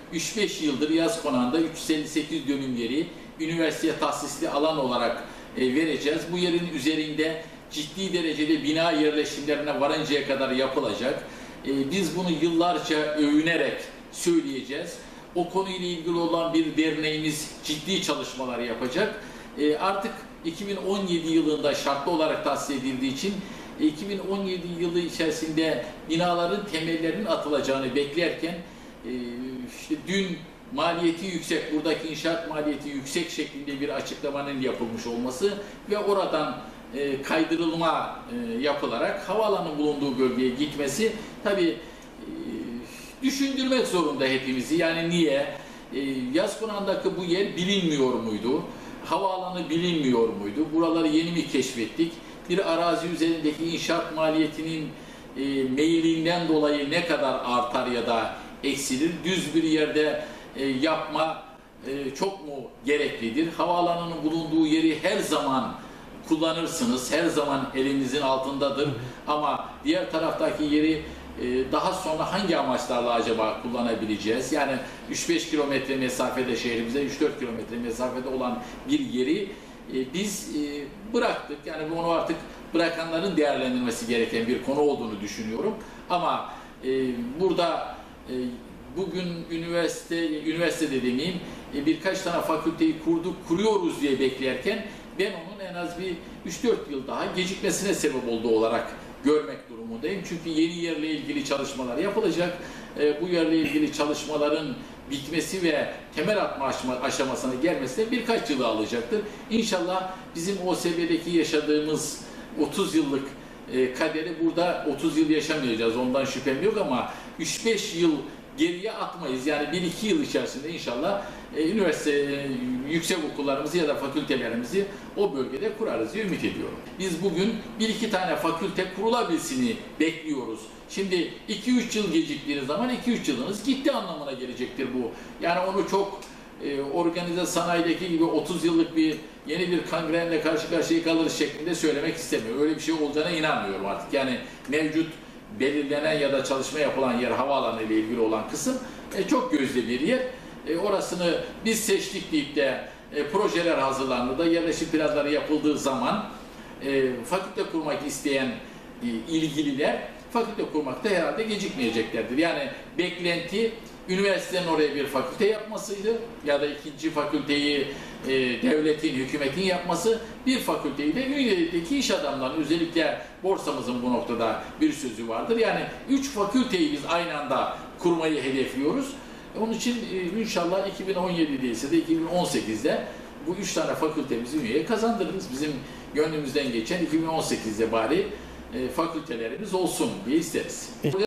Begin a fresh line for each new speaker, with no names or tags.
3-5 yıldır yaz konağında 358 dönüm yeri üniversiteye tahsisli alan olarak vereceğiz. Bu yerin üzerinde ciddi derecede bina yerleşimlerine varıncaya kadar yapılacak. Biz bunu yıllarca övünerek söyleyeceğiz. O konuyla ilgili olan bir derneğimiz ciddi çalışmalar yapacak. Artık 2017 yılında şartlı olarak tahsis edildiği için 2017 yılı içerisinde binaların temellerinin atılacağını beklerken işte dün maliyeti yüksek, buradaki inşaat maliyeti yüksek şeklinde bir açıklamanın yapılmış olması ve oradan kaydırılma yapılarak havaalanının bulunduğu bölgeye gitmesi tabii düşündürmek zorunda hepimizi. Yani niye? Yaz konağındaki bu yer bilinmiyor muydu? Havaalanı bilinmiyor muydu? Buraları yeni mi keşfettik? Bir arazi üzerindeki inşaat maliyetinin meyilinden dolayı ne kadar artar ya da eksilir? Düz bir yerde yapma çok mu gereklidir? Havaalanının bulunduğu yeri her zaman kullanırsınız, her zaman elinizin altındadır. Ama diğer taraftaki yeri daha sonra hangi amaçlarla acaba kullanabileceğiz? Yani 3-5 kilometre mesafede şehrimize, 3-4 kilometre mesafede olan bir yeri biz bıraktık. Yani bunu artık bırakanların değerlendirmesi gereken bir konu olduğunu düşünüyorum. Ama burada bugün üniversitede demeyeyim, birkaç tane fakülteyi kuruyoruz diye beklerken ben onun en az bir 3-4 yıl daha gecikmesine sebep olduğu olarak görmek durumundayım. Çünkü yeni yerle ilgili çalışmalar yapılacak. Bu yerle ilgili çalışmaların bitmesi ve temel atma aşamasına gelmesi de birkaç yılı alacaktır. İnşallah bizim OSB'deki yaşadığımız 30 yıllık kaderi burada 30 yıl yaşamayacağız. Ondan şüphem yok ama 3-5 yıl geriye atmayız. Yani 1-2 yıl içerisinde inşallah üniversite, yüksek okullarımızı ya da fakültelerimizi o bölgede kurarız diye ümit ediyorum. Biz bugün 1-2 tane fakülte kurulabilsini bekliyoruz. Şimdi 2-3 yıl geciktiğiniz zaman 2-3 yılınız gitti anlamına gelecektir bu. Yani onu çok organize sanayideki gibi 30 yıllık yeni bir kangrenle karşı karşıya kalırız şeklinde söylemek istemiyorum. Öyle bir şey olacağına inanmıyorum artık. Yani mevcut belirlenen ya da çalışma yapılan yer, havaalanı ile ilgili olan kısım çok gözde bir yer. Orasını biz seçtik deyip de projeler hazırlandı da yerleşim planları yapıldığı zaman fakülte kurmak isteyen ilgililer fakülte kurmakta herhalde gecikmeyeceklerdir. Yani beklenti üniversitenin oraya bir fakülte yapmasıydı ya da ikinci fakülteyi devletin, hükümetin yapması, bir fakülteyi de ülkedeki iş adamlarının, özellikle borsamızın bu noktada bir sözü vardır. Yani 3 fakülteyi biz aynı anda kurmayı hedefliyoruz. Onun için inşallah 2017'de ise de 2018'de bu 3 tane fakültemizi üyeye kazandırırız. Bizim gönlümüzden geçen 2018'de bari fakültelerimiz olsun diye isteriz.